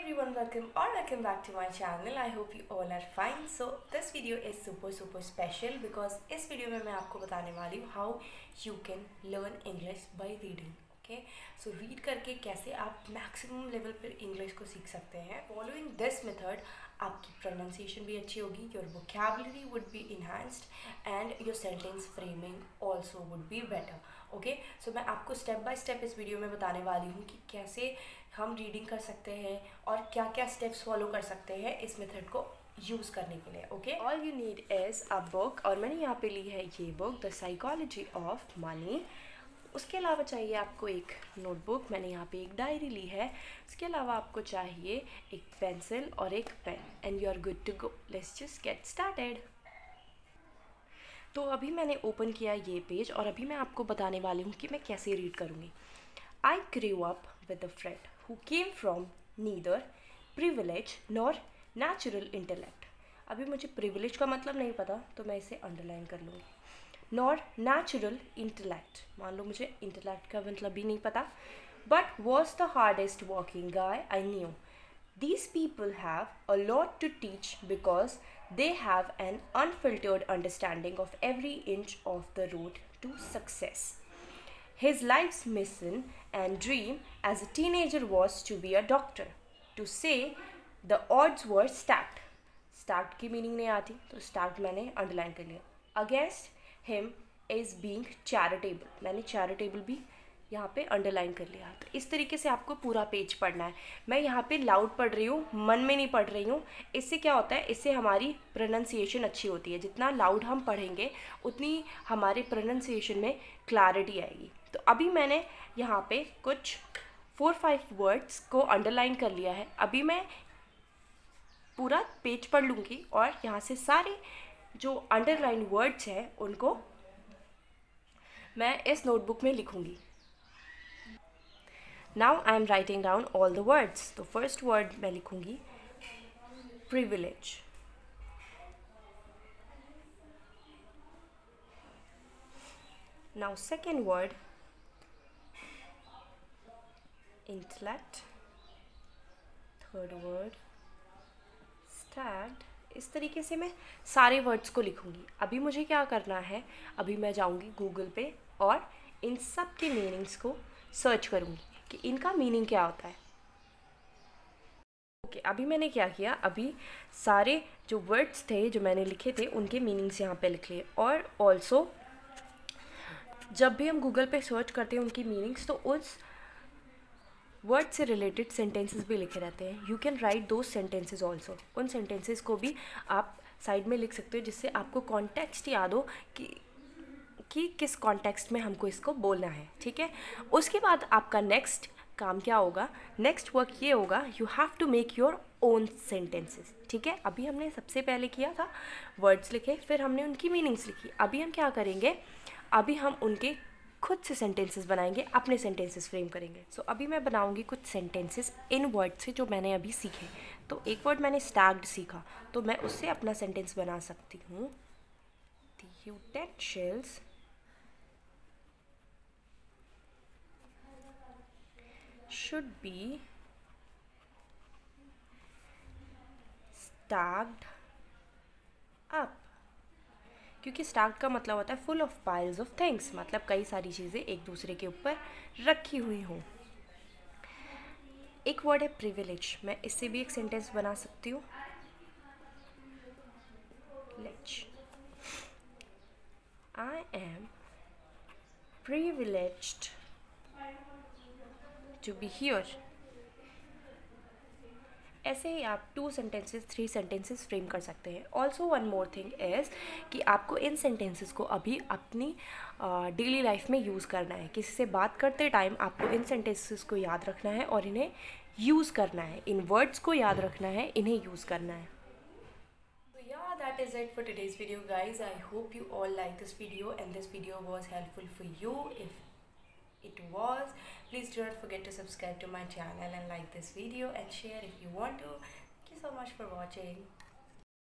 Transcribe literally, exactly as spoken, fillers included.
everyone, welcome or welcome back to my channel. I hope you all are fine. So this video is super super special because इस video में मैं आपको बताने वाली हूँ how you can learn English by reading. Okay, so read करके कैसे आप maximum level पर English को सीख सकते हैं. Following this method आपकी pronunciation भी अच्छी होगी, your vocabulary would be enhanced and your sentence framing also would be better. Okay okay? So so, मैं आपको स्टेप बाय स्टेप इस वीडियो में बताने वाली हूँ कि कैसे हम रीडिंग कर सकते हैं और क्या क्या स्टेप्स फॉलो कर सकते हैं इस मेथड को यूज़ करने के लिए. Okay, all you need is a book, और मैंने यहाँ पे ली है ये book the psychology of money. उसके अलावा चाहिए आपको एक नोटबुक, मैंने यहाँ पे एक डायरी ली है. उसके अलावा आपको चाहिए एक पेंसिल और एक pen and you are good to go. Let's just get started. तो अभी मैंने ओपन किया ये पेज और अभी मैं आपको बताने वाली हूँ कि मैं कैसे रीड करूँगी. I grew up with a friend who came from neither privilege nor natural intellect. अभी मुझे प्रिविलेज का मतलब नहीं पता तो मैं इसे अंडरलाइन कर लूँगी. नॉर नेचुरल इंटेलेक्ट, मान लो मुझे इंटेलेक्ट का मतलब भी नहीं पता. But was the hardest working guy I knew. These people have a lot to teach because they have an unfiltered understanding of every inch of the road to success. His life's mission and dream as a teenager was to be a doctor. To say the odds were stacked. Stacked की meaning नहीं आती तो stacked मैंने underline कर लिया. Against him is being charitable. मैंने charitable भी यहाँ पे अंडरलाइन कर लिया. तो इस तरीके से आपको पूरा पेज पढ़ना है. मैं यहाँ पे लाउड पढ़ रही हूँ, मन में नहीं पढ़ रही हूँ. इससे क्या होता है, इससे हमारी प्रोनाउंसिएशन अच्छी होती है. जितना लाउड हम पढ़ेंगे उतनी हमारे प्रोनाउंसिएशन में क्लैरिटी आएगी. तो अभी मैंने यहाँ पे कुछ फोर फाइव वर्ड्स को अंडरलाइन कर लिया है. अभी मैं पूरा पेज पढ़ लूँगी और यहाँ से सारे जो अंडरलाइन वर्ड्स हैं उनको मैं इस नोटबुक में लिखूँगी. Now I am writing down all the words. तो first word मैं लिखूँगी privilege. Now second word intellect. Third word stacked. इस तरीके से मैं सारे वर्ड्स को लिखूँगी. अभी मुझे क्या करना है, अभी मैं जाऊँगी गूगल पे और इन सब के मीनिंग्स को सर्च करूँगी कि इनका मीनिंग क्या होता है. ओके okay, अभी मैंने क्या किया, अभी सारे जो वर्ड्स थे जो मैंने लिखे थे उनके मीनिंग्स यहाँ पे लिख लिए. और ऑल्सो जब भी हम गूगल पे सर्च करते हैं उनकी मीनिंग्स तो उस वर्ड से रिलेटेड सेंटेंसेस भी लिखे रहते हैं. यू कैन राइट दो सेंटेंसेस ऑल्सो. उन सेंटेंसेस को भी आप साइड में लिख सकते हो जिससे आपको कॉन्टेक्स्ट याद हो कि कि किस कॉन्टेक्स्ट में हमको इसको बोलना है. ठीक है, उसके बाद आपका नेक्स्ट काम क्या होगा, नेक्स्ट वर्क ये होगा, you have to make your own sentences. ठीक है, अभी हमने सबसे पहले किया था वर्ड्स लिखे, फिर हमने उनकी मीनिंग्स लिखी. अभी हम क्या करेंगे, अभी हम उनके खुद से सेंटेंसेस बनाएंगे, अपने सेंटेंसेस फ्रेम करेंगे. सो so, अभी मैं बनाऊंगी कुछ सेंटेंसेस इन वर्ड से जो मैंने अभी सीखे. तो एक वर्ड मैंने स्टैग्ड सीखा तो मैं उससे अपना सेंटेंस बना सकती हूँ. The utensils should be stacked up. क्योंकि stacked का मतलब होता है full of piles of things, मतलब कई सारी चीज़ें एक दूसरे के ऊपर रखी हुई हों. एक वर्ड है privilege, मैं इससे भी एक सेंटेंस बना सकती हूँ. Let's I am privileged to be here. ऐसे ही आप two sentences three sentences frame कर सकते हैं. Also one more thing is कि आपको इन सेंटेंसेस को अभी अपनी डेली लाइफ में यूज़ करना है. किसी से बात करते टाइम आपको इन सेंटेंसेस को याद रखना है और इन्हें यूज़ करना है. इन वर्ड्स को याद रखना है, इन्हें यूज़ करना है. So yeah, that is it for today's video, guys. I hope you all like this video and this video was helpful for you. If it was, please do not forget to subscribe to my channel and like this video and share if you want to. Thank you so much for watching.